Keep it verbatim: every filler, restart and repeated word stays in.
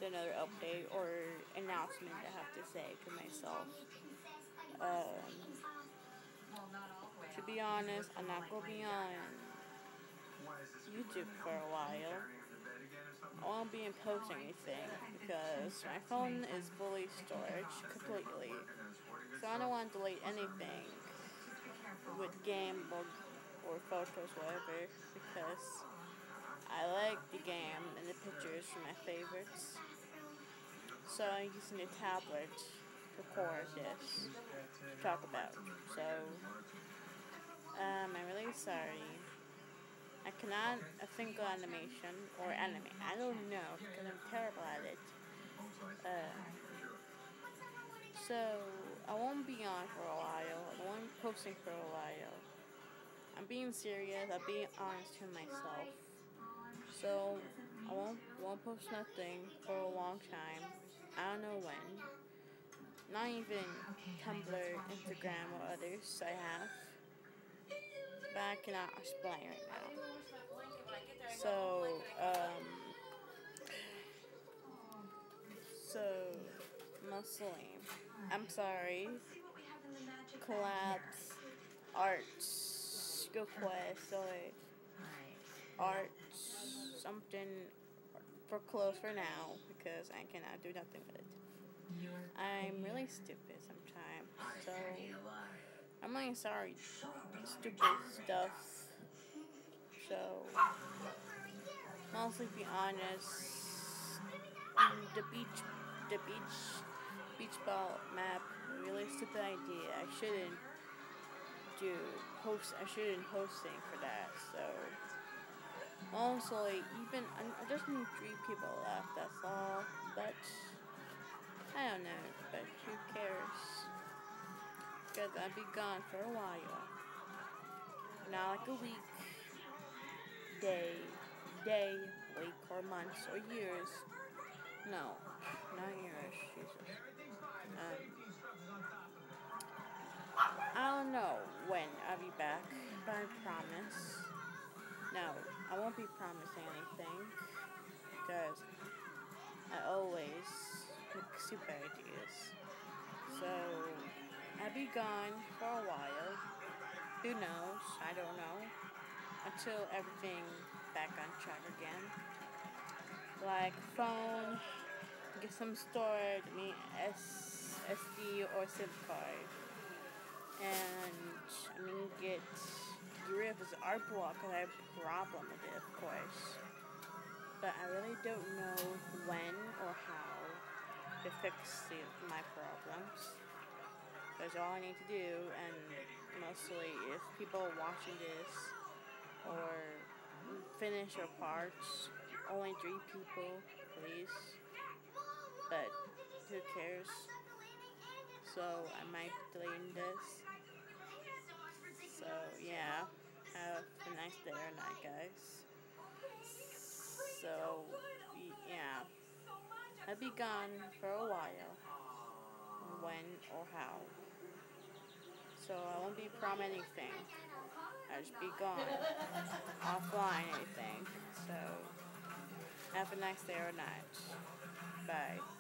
another update or announcement I have to say to myself. Um, to be honest, I'm not gonna be on YouTube for a while. I won't be posting anything because my phone is fully storage completely. So I don't want to delete anything with game or, or photos, whatever, because I like the game and the pictures are my favorites. So I'm using the tablet to record this to talk about. So um, I'm really sorry. I cannot a single animation or anime. I don't know because I'm terrible at it. Uh, so I won't be on for a while. I won't be posting for a while. I'm being serious. I'm being honest with myself. So I won't won't post nothing for a long time. I don't know when. Not even Tumblr, Instagram, or others I have. But I cannot explain right now. So um. So mostly, I'm sorry. Collabs, arts, go quest, or arts, something for clothes for now because I cannot do nothing with it. I'm really stupid sometimes, so I'm really sorry. Stupid stuff. So mostly be honest. The beach, the beach, beach ball map. Really stupid idea. I shouldn't do host. I shouldn't hosting for that. So also, even I just need three people left. That's all. But I don't know. But who cares? Because I'll be gone for a while. Not like a week, day, day, week, or months, or years. No, not years. Jesus. Um, I don't know when I'll be back, but I promise. No, I won't be promising anything because I always make stupid ideas. So I'll be gone for a while. Who knows? I don't know. Until everything back on track again. Like phone, get some storage, I mean S SD or SIM card. And I mean get rid of this art block because I have a problem with it, of course. But I really don't know when or how to fix the, my problems. That's all I need to do, and mostly if people are watching this or finish your parts, only three people, please. But who cares? So I might be deleting this. So yeah, have a nice day or night, guys. So yeah, I'll be gone for a while. When or how? So I won't be prom anything. I'll just be gone, offline anything. So have a nice day or night. Bye.